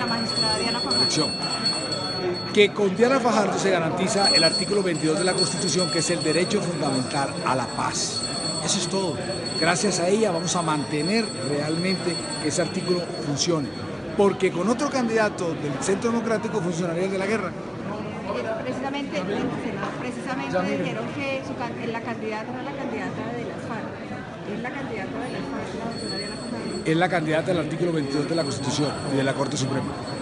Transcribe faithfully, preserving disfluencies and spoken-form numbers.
la magistrada Diana Fajardo. Elección. Que con Diana Fajardo se garantiza el artículo veintidós de la Constitución, que es el derecho fundamental a la paz. Eso es todo. Gracias a ella vamos a mantener realmente que ese artículo funcione. Porque con otro candidato del Centro Democrático funcionaría el de la guerra. Precisamente, precisamente dijeron que su, la candidata era la candidata de las FARC. ¿Es la candidata de las FARC, la doctora Diana Fajardo? Es la candidata del artículo veintidós de la Constitución y de la Corte Suprema.